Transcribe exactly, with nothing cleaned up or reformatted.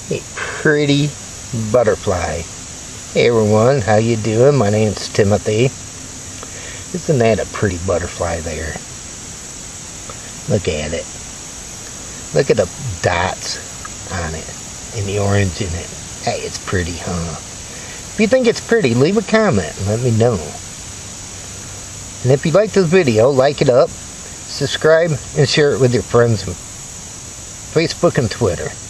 a pretty butterfly. Hey everyone, how you doing? My name's Timothy. Isn't that a pretty butterfly there? Look at it. Look at the dots on it and the orange in it. Hey, it's pretty, huh? If you think it's pretty, leave a comment and let me know. And if you like this video, like it up, subscribe, and share it with your friends on Facebook and Twitter.